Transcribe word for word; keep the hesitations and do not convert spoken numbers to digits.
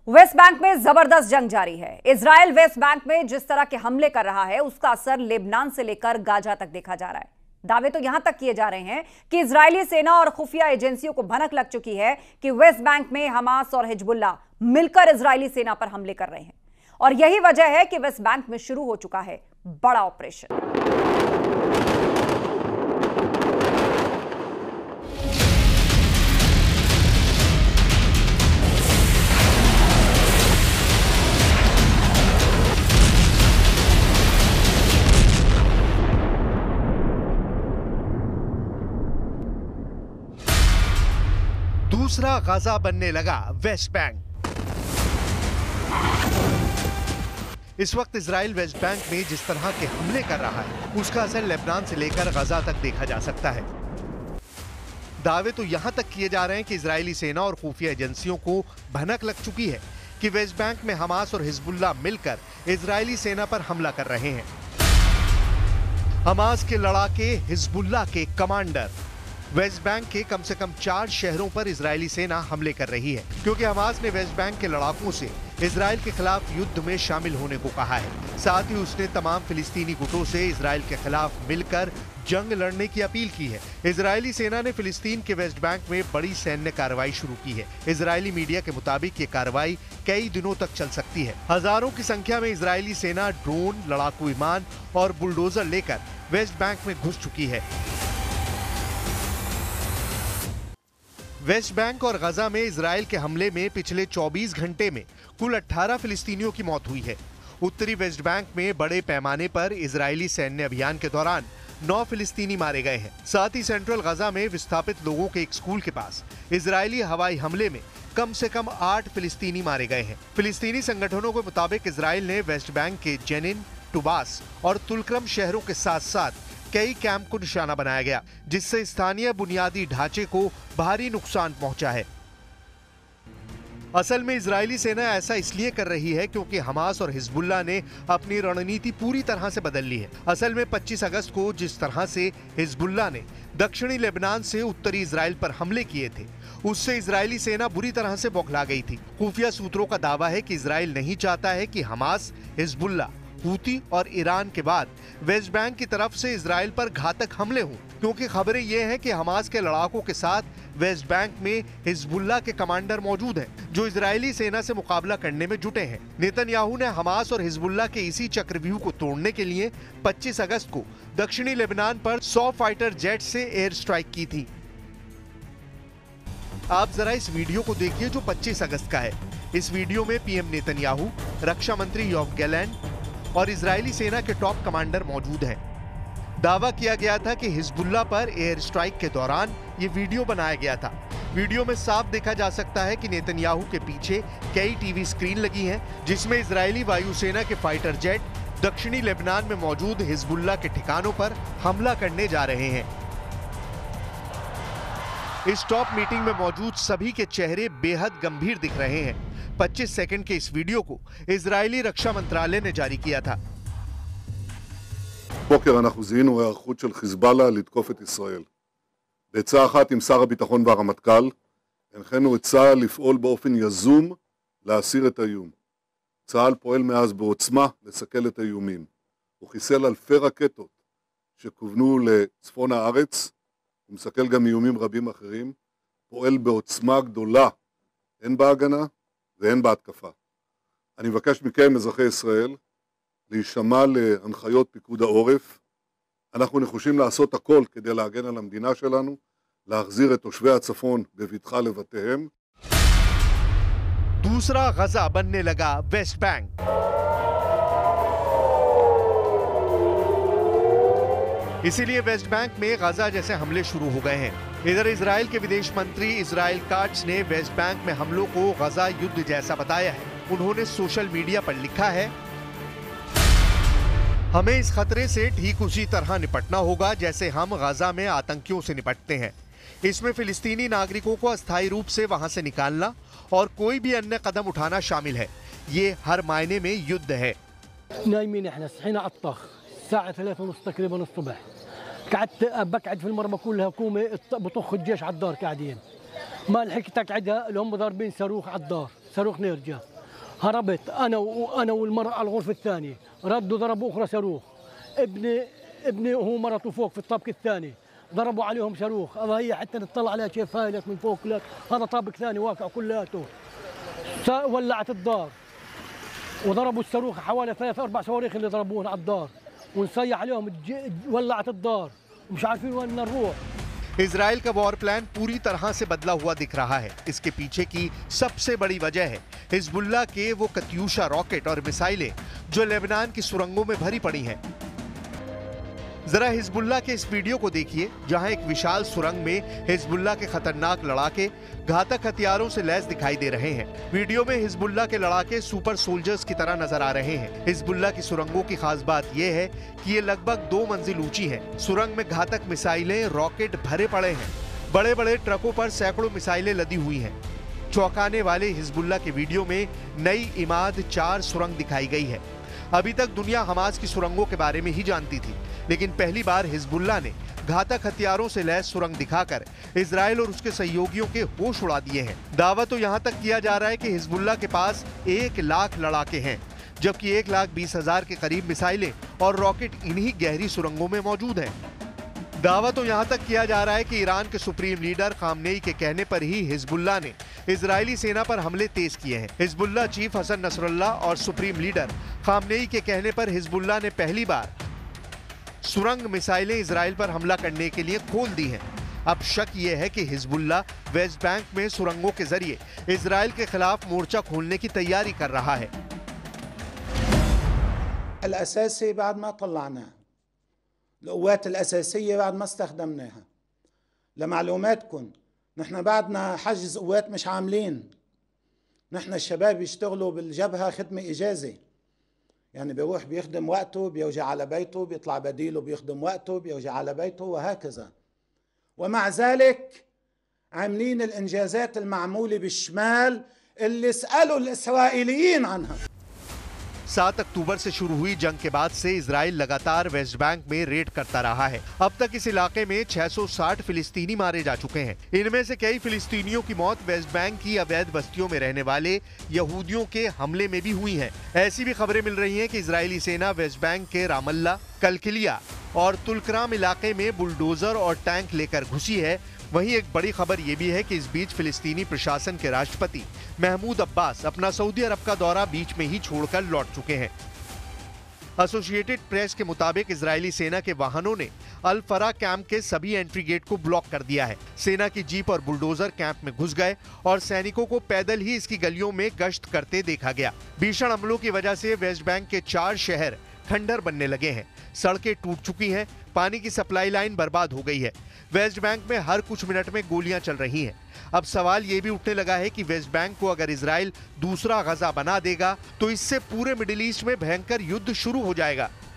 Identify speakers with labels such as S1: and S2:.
S1: Waste Bank में जबरदस्त जंग जारी है। इजराइल वेस्ट बैंक में जिस तरह के हमले कर रहा है उसका असर लेबनान से लेकर गाजा तक देखा जा रहा है। दावे तो यहां तक किए जा रहे हैं कि इजरायली सेना और खुफिया एजेंसियों को भनक लग चुकी है कि वेस्ट बैंक में हमास और हिजबुल्लाह मिलकर इजरायली सेना पर हमले कर रहे हैं और यही वजह है कि वेस्ट बैंक में शुरू हो चुका है बड़ा ऑपरेशन।
S2: दूसरा गाजा बनने लगा वेस्ट बैंक। इस वक्त इजराइल वेस्ट बैंक में जिस तरह के हमले कर रहा है उसका असर लेबनान से लेकर गाजा तक देखा जा सकता है। दावे तो यहां तक किए जा रहे हैं कि इजरायली सेना और खुफिया एजेंसियों को भनक लग चुकी है कि वेस्ट बैंक में हमास और हिजबुल्लाह मिलकर इजरायली सेना पर हमला कर रहे हैं। हमास के लड़ाके हिजबुल्लाह के कमांडर वेस्ट बैंक के कम से कम चार शहरों पर इजरायली सेना हमले कर रही है, क्योंकि हमास ने वेस्ट बैंक के लड़ाकों से इजराइल के खिलाफ युद्ध में शामिल होने को कहा है। साथ ही उसने तमाम फिलिस्तीनी गुटों से इजराइल के खिलाफ मिलकर जंग लड़ने की अपील की है। इजरायली सेना ने फिलिस्तीन के वेस्ट बैंक में बड़ी सैन्य कार्रवाई शुरू की है। इजरायली मीडिया के मुताबिक ये कार्रवाई कई दिनों तक चल सकती है। हजारों की संख्या में इजरायली सेना ड्रोन, लड़ाकू विमान और बुलडोजर लेकर वेस्ट बैंक में घुस चुकी है। वेस्ट बैंक और गजा में इजराइल के हमले में पिछले चौबीस घंटे में कुल अठारह फिलिस्तीनियों की मौत हुई है। उत्तरी वेस्ट बैंक में बड़े पैमाने पर इजरायली सैन्य अभियान के दौरान नौ फिलिस्तीनी मारे गए हैं। साथ ही सेंट्रल गजा में विस्थापित लोगों के एक स्कूल के पास इजरायली हवाई हमले में कम से कम आठ फिलिस्तीनी मारे गए हैं। फिलिस्तीनी संगठनों के मुताबिक इजराइल ने वेस्ट बैंक के जेनिन, टुबास और तुलक्रम शहरों के साथ साथ कई कैंप को निशाना बनाया गया, जिससे स्थानीय बुनियादी ढांचे को भारी नुकसान पहुंचा है। असल में इजरायली सेना ऐसा इसलिए कर रही है क्योंकि हमास और हिजबुल्लाह ने अपनी रणनीति पूरी तरह से बदल ली है। असल में पच्चीस अगस्त को जिस तरह से हिजबुल्लाह ने दक्षिणी लेबनान से उत्तरी इजराइल पर हमले किए थे, उससे इजरायली सेना बुरी तरह से बौखला गई थी। खुफिया सूत्रों का दावा है कि इजराइल नहीं चाहता है कि हमास, हिजबुल्लाह, हूती और ईरान के बाद वेस्ट बैंक की तरफ से इजराइल पर घातक हमले हों, क्योंकि खबरें ये हैं कि हमास के लड़ाकों के साथ वेस्ट बैंक में हिजबुल्लाह के कमांडर मौजूद हैं, जो इजरायली सेना से मुकाबला करने में जुटे हैं। नेतन्याहू ने हमास और हिजबुल्लाह के इसी चक्रव्यूह को तोड़ने के लिए पच्चीस अगस्त को दक्षिणी लेबनान पर सौ फाइटर जेट से एयर स्ट्राइक की थी। आप जरा इस वीडियो को देखिए जो पच्चीस अगस्त का है। इस वीडियो में पीएम नेतन्याहू, रक्षा मंत्री योव गैलेंट और इजरायली सेना के टॉप कमांडर मौजूद हैं। दावा किया गया था कि हिजबुल्लाह पर एयर स्ट्राइक के दौरान ये वीडियो बनाया गया था। वीडियो में साफ देखा जा सकता है कि नेतन्याहू के पीछे कई टीवी स्क्रीन लगी हैं, जिसमें इजरायली वायुसेना के फाइटर जेट दक्षिणी लेबनान में मौजूद हिजबुल्लाह के ठिकानों पर हमला करने जा रहे हैं। इस टॉप मीटिंग में मौजूद सभी के चेहरे बेहद गंभीर दिख रहे हैं। पच्चीस सेकंड के इस वीडियो को इजरायली रक्षा मंत्रालय ने जारी किया था।
S3: בוקר אנחנו זיהינו היערכות של חיזבאללה לתקוף את ישראל. בעצה אחת עם שר הביטחון והרמטכ"ל, הנחינו את צה"ל לפעול באופן יזום להסיר את האיום. צה"ל פועל מאז בעוצמה לסכל את האיומים. הוא חיסל אלפי רקטות שכוונו לצפון הארץ, הוא מסכל גם איומים רבים אחרים, פועל בעוצמה גדולה, הן בהגנה והן בהתקפה. אני מבקש מכם, אזרחי ישראל, להישמע להנחיות פיקוד העורף. אנחנו נחושים לעשות הכל כדי להגן על המדינה שלנו, להחזיר את תושבי הצפון בבטחה לבתיהם.
S2: दूसरा गजा बनने लगा वेस्ट बैंक। इसीलिए वेस्ट बैंक में गजा जैसे हमले शुरू हो गए हैं। इधर इजराइल के विदेश मंत्री इजराइल काट्स ने वेस्ट बैंक में हमलों को गजा युद्ध जैसा बताया है। उन्होंने सोशल मीडिया पर लिखा है, हमें इस खतरे से ठीक उसी तरह निपटना होगा जैसे हम गजा में आतंकियों से निपटते हैं। इसमें फिलिस्तीनी नागरिकों को अस्थायी रूप से वहां से निकालना और कोई भी अन्य कदम उठाना शामिल है। ये हर मायने में युद्ध है।
S4: نايمين احنا صحينا على الطخ الساعة ثلاثة ونص تقريبا الصبح. قعدت بقعد في المرمى كلها كومة بطخ الجيش على الدار قاعدين. ما لحقت اقعدها اللي هم ضاربين صاروخ على الدار، صاروخ نيرجا. هربت انا وانا والمراه على الغرفه الثانيه، ردوا ضربوا اخرى صاروخ. ابني ابني وهو مرته فوق في الطابق الثاني، ضربوا عليهم صاروخ. هذا هي حتى نطلع عليها كيف هايلت من فوق، لا هذا طابق ثاني واقع كلياته. ولعت الدار وضربوا الصاروخ، حوالي ثلاث اربع صواريخ اللي ضربوهم على الدار، ونصيح عليهم ولعت الدار ومش عارفين وين نروح.
S2: इजराइल का वॉर प्लान पूरी तरह से बदला हुआ दिख रहा है। इसके पीछे की सबसे बड़ी वजह है हिजबुल्लाह के वो कत्यूशा रॉकेट और मिसाइलें जो लेबनान की सुरंगों में भरी पड़ी हैं। जरा हिजबुल्लाह के इस वीडियो को देखिए जहां एक विशाल सुरंग में हिजबुल्लाह के खतरनाक लड़ाके घातक हथियारों से लैस दिखाई दे रहे हैं। वीडियो में हिजबुल्लाह के लड़ाके सुपर सोल्जर्स की तरह नजर आ रहे हैं। हिजबुल्लाह की सुरंगों की खास बात यह है कि ये लगभग दो मंजिल ऊंची है। सुरंग में घातक मिसाइलें, रॉकेट भरे पड़े हैं। बड़े बड़े ट्रकों पर सैकड़ों मिसाइलें लदी हुई हैं। चौंकाने वाले हिजबुल्लाह के वीडियो में नई इमाद चार सुरंग दिखाई गई है। अभी तक दुनिया हमास की सुरंगों के बारे में ही जानती थी, लेकिन पहली बार हिजबुल्लाह ने घातक हथियारों से लैस सुरंग दिखाकर इजराइल और उसके सहयोगियों के होश उड़ा दिए हैं। दावा तो यहां तक किया जा रहा है कि हिजबुल्लाह के पास एक लाख लड़ाके हैं, जबकि एक लाख बीस हजार के करीब मिसाइलें और रॉकेट इन्हीं गहरी सुरंगों में मौजूद हैं। दावा तो यहां तक किया जा रहा है कि ईरान के सुप्रीम लीडर खामनेई के कहने पर ही हिजबुल्लाह ने इजरायली सेना पर हमले तेज किए हैं। हिजबुल्लाह चीफ हसन नसरुल्लाह और सुप्रीम लीडर खामनेई के कहने पर हिजबुल्लाह ने पहली बार सुरंग मिसाइलें इजराइल पर हमला करने के लिए खोल दी हैं। अब शक यह है कि हिजबुल्लाह वेस्ट बैंक में सुरंगों के जरिए इजराइल के खिलाफ मोर्चा खोलने की तैयारी कर रहा है।
S5: الأساسي بعد ما طلعناه، القوات الأساسية بعد ما استخدمناها. لمعلوماتكم نحن بعدنا حجز قوات مش عاملين. نحن الشباب يشتغلوا بالجبهة خدمة إجازة، يعني بيروح بيخدم وقته، بيرجع على بيته، بيطلع بديله بيخدم وقته، بيرجع على بيته وهكذا. ومع ذلك عاملين الإنجازات المعمولة بالشمال اللي سألوا الإسرائيليين عنها।
S2: सात अक्टूबर से शुरू हुई जंग के बाद से इजराइल लगातार वेस्ट बैंक में रेड करता रहा है। अब तक इस इलाके में छह सौ साठ फिलिस्तीनी मारे जा चुके हैं। इनमें से कई फिलिस्तीनियों की मौत वेस्ट बैंक की अवैध बस्तियों में रहने वाले यहूदियों के हमले में भी हुई है। ऐसी भी खबरें मिल रही हैं कि इजरायली सेना वेस्ट बैंक के रामल्ला, कलकिलिया और तुलकराम इलाके में बुलडोजर और टैंक लेकर घुसी है। वहीं एक बड़ी खबर यह भी है कि इस बीच फिलिस्तीनी प्रशासन के राष्ट्रपति महमूद अब्बास अपना सऊदी अरब का दौरा बीच में ही छोड़कर लौट चुके हैं। एसोसिएटेड प्रेस के मुताबिक इजरायली सेना के वाहनों ने अल फरा कैंप के सभी एंट्री गेट को ब्लॉक कर दिया है। सेना की जीप और बुलडोजर कैंप में घुस गए और सैनिकों को पैदल ही इसकी गलियों में गश्त करते देखा गया। भीषण हमलों की वजह से वेस्ट बैंक के चार शहर खंडर बनने लगे हैं। सड़कें टूट चुकी हैं, पानी की सप्लाई लाइन बर्बाद हो गई है। वेस्ट बैंक में हर कुछ मिनट में गोलियां चल रही हैं। अब सवाल ये भी उठने लगा है कि वेस्ट बैंक को अगर इजराइल दूसरा गजा बना देगा तो इससे पूरे मिडिल ईस्ट में भयंकर युद्ध शुरू हो जाएगा।